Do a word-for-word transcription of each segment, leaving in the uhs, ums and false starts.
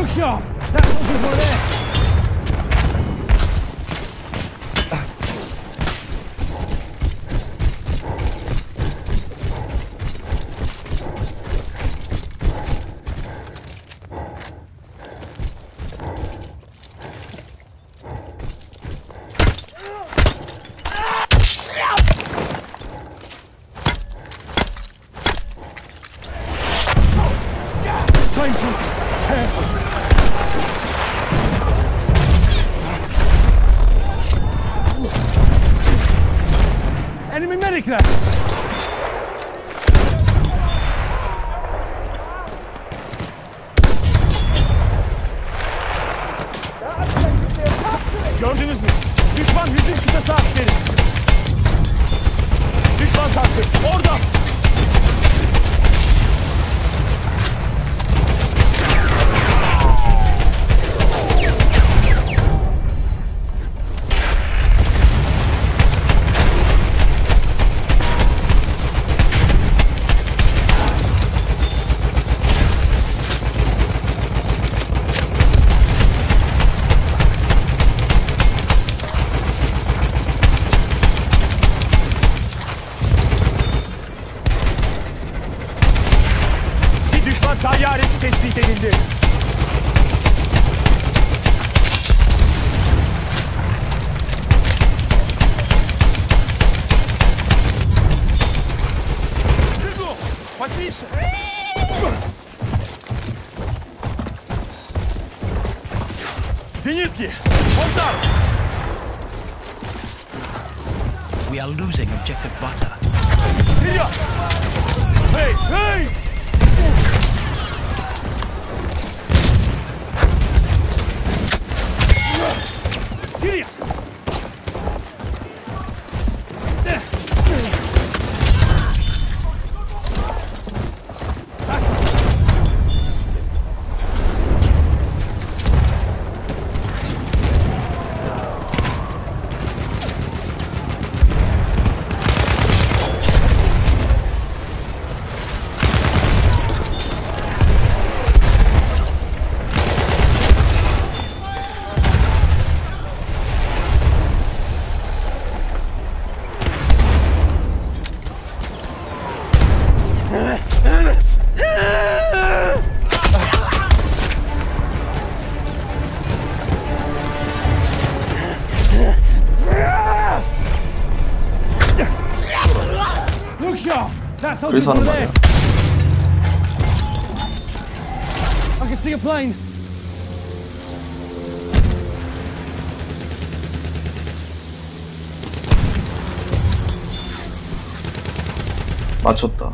Look sharp! That soldier's one there! Enemy medic there! Gördünüz mü? Düşman hücum kıtası askeri. Düşman tankı orada. Düşman tayyaresi tespit edildi. Потише! Зенитки! Вон там! We are losing objective butter. Вперед! Hey! Hey! Look sharp! That soldier's one there! I can see a plane! 맞췄다.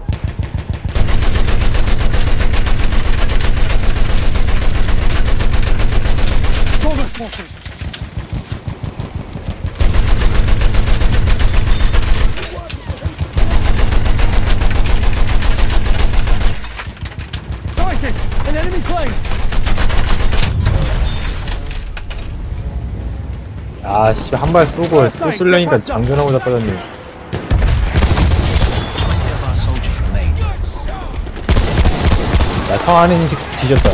Progress spotted! An enemy plane! 아, 씨, 한 발 쏘고 또 쏠려니까 장전하고 자빠졌네. 야, 성 안에 있는 새끼 뒤졌다.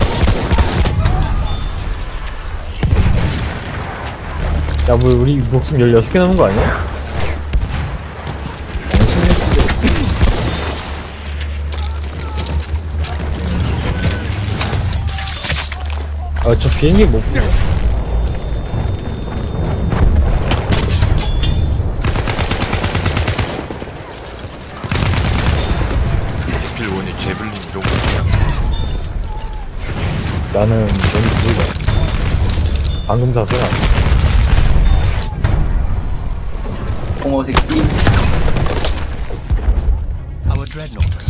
야, 뭐, 우리 목숨 열여섯 개 남은 거 아니야? 아, 저 비행기 못 보네. 필원이 제블린 이런 거 나는 너무 모르겠어. 방금 샀어. 홍어 새끼. Our dreadnought.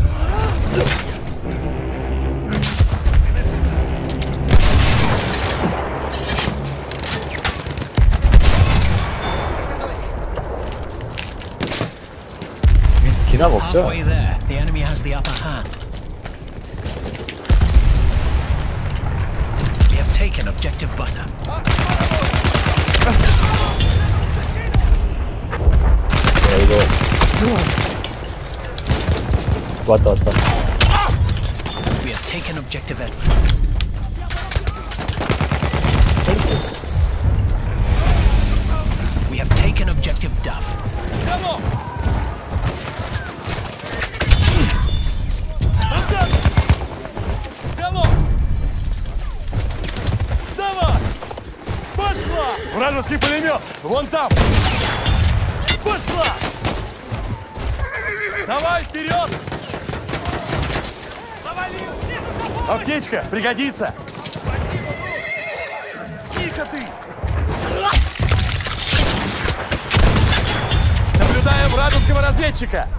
디나 먹자. Halfway there, the enemy has the upper hand. We have taken objective butter. 야, 이거 왔다 왔다. We have taken objective Edward. objective Duff. Готов! Назад! Голов! Давай! Пошла! Вражеский пулемет! Вон там! Пошла! Давай, вперед! Завалил! Аптечка, пригодится! Тихо ты! Наблюдаем вражеского разведчика!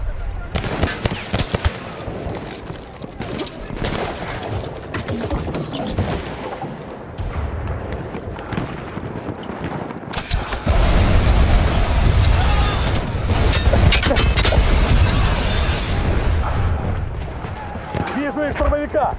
Вижу их штурмовика!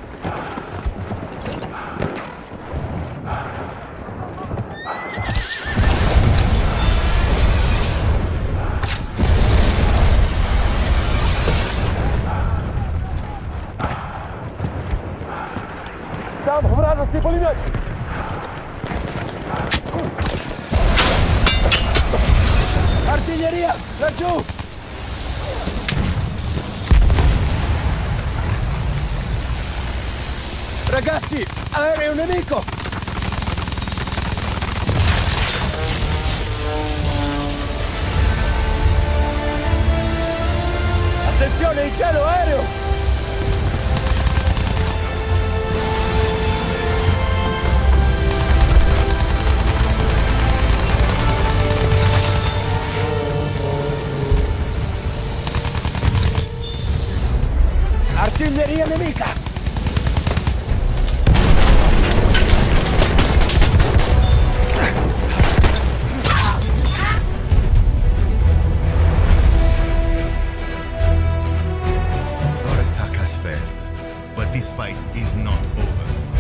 Там вражеский пулеметчик! Артиллерия! Лечу! Ragazzi, aereo nemico! Attenzione, in cielo, aereo! Artiglieria nemica! Our attack has failed, but this fight is not over.